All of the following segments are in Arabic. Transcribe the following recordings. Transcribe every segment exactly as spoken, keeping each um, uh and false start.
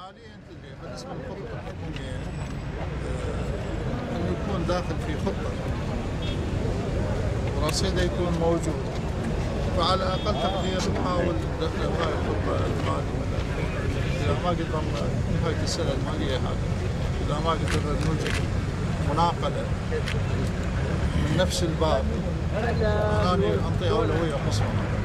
حاليا بالنسبه للخطه الحكوميه انه يكون داخل في خطه ورصيده يكون موجود، فعلى اقل تقدير نحاول دخل هاي الخطه القادمه اذا ما قدرنا نهايه السنه الماليه هذه، اذا ما قدرنا نوجد مناقله من نفس الباب انا انطي اولويه قصوى.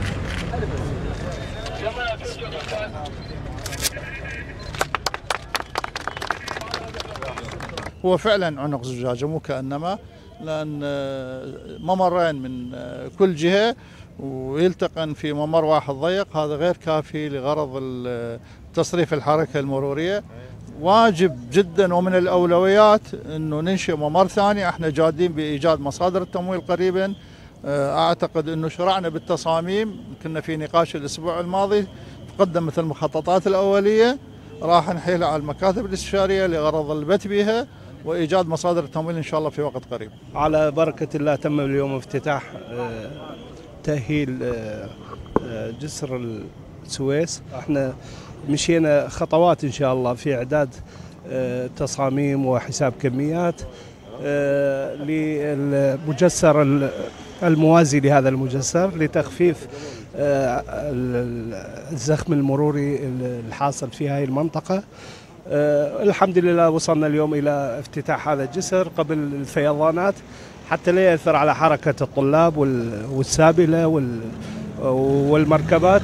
هو فعلا عنق زجاجه مو كانما، لان ممرين من كل جهه ويلتقن في ممر واحد ضيق، هذا غير كافي لغرض تصريف الحركه المروريه. واجب جدا ومن الاولويات انه ننشئ ممر ثاني، احنا جادين بايجاد مصادر التمويل قريبا. اعتقد انه شرعنا بالتصاميم، كنا في نقاش الاسبوع الماضي، تقدمت المخططات الاوليه، راح نحيلها على المكاتب الاستشاريه لغرض البت بها وايجاد مصادر التمويل ان شاء الله في وقت قريب. على بركه الله تم اليوم افتتاح تاهيل جسر السويس. احنا مشينا خطوات ان شاء الله في اعداد تصاميم وحساب كميات للمجسر الموازي لهذا المجسر لتخفيف الزخم المروري الحاصل في هذه المنطقة. الحمد لله وصلنا اليوم إلى افتتاح هذا الجسر قبل الفيضانات حتى لا يأثر على حركة الطلاب والسابلة والمركبات.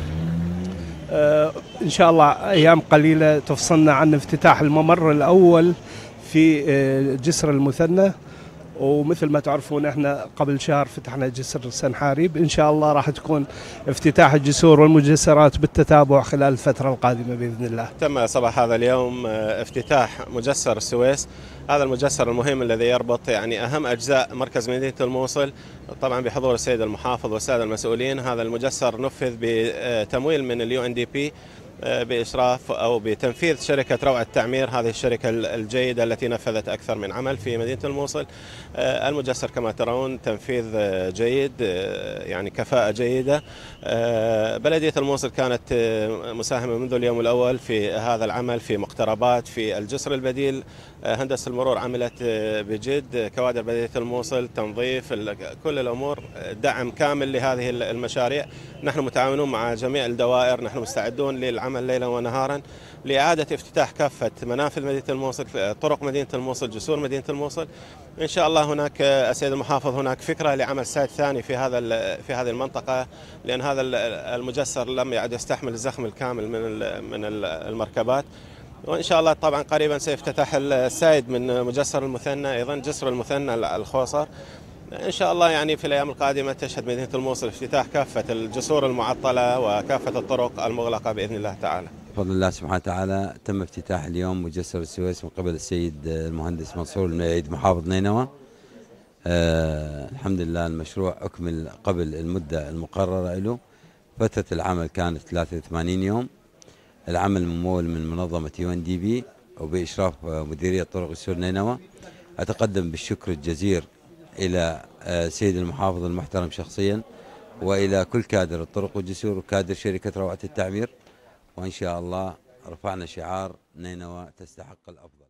إن شاء الله أيام قليلة تفصلنا عن افتتاح الممر الأول في جسر المثنى، ومثل ما تعرفون احنا قبل شهر فتحنا جسر سنحاريب. ان شاء الله راح تكون افتتاح الجسور والمجسرات بالتتابع خلال الفترة القادمة بإذن الله. تم صباح هذا اليوم افتتاح مجسر السويس، هذا المجسر المهم الذي يربط يعني اهم اجزاء مركز مدينة الموصل، طبعا بحضور السيد المحافظ والسادة المسؤولين. هذا المجسر نفذ بتمويل من اليو ان دي بي بإشراف أو بتنفيذ شركة روعة التعمير، هذه الشركة الجيدة التي نفذت أكثر من عمل في مدينة الموصل. المجسر كما ترون تنفيذ جيد، يعني كفاءة جيدة. بلدية الموصل كانت مساهمة منذ اليوم الأول في هذا العمل، في مقتربات، في الجسر البديل. هندسة المرور عملت بجد، كوادر بلدية الموصل، تنظيف، كل الأمور، دعم كامل لهذه المشاريع. نحن متعاونون مع جميع الدوائر، نحن مستعدون للعمل ليلا ونهارا لإعادة افتتاح كافة منافذ مدينة الموصل، طرق مدينة الموصل، جسور مدينة الموصل. إن شاء الله هناك السيد المحافظ هناك فكرة لعمل سايت ثاني في هذا في هذه المنطقة، لأن هذا المجسر لم يعد يستحمل الزخم الكامل من من المركبات. وإن شاء الله طبعا قريبا سيفتتح السايد من مجسر المثنى، أيضا جسر المثنى الخوصر. إن شاء الله يعني في الأيام القادمة تشهد مدينة الموصل افتتاح كافة الجسور المعطلة وكافة الطرق المغلقة بإذن الله تعالى. بفضل الله سبحانه وتعالى تم افتتاح اليوم مجسر السويس من قبل السيد المهندس منصور المعيد محافظ نينوى. آه الحمد لله المشروع أكمل قبل المدة المقررة له. فترة العمل كانت ثلاثة وثمانين يوم. العمل ممول من منظمة يو ان دي بي وبإشراف مديرية طرق السور نينوى. أتقدم بالشكر الجزير إلى سيد المحافظ المحترم شخصيا، وإلى كل كادر الطرق والجسور وكادر شركة روعة التعمير. وإن شاء الله رفعنا شعار نينوى تستحق الأفضل.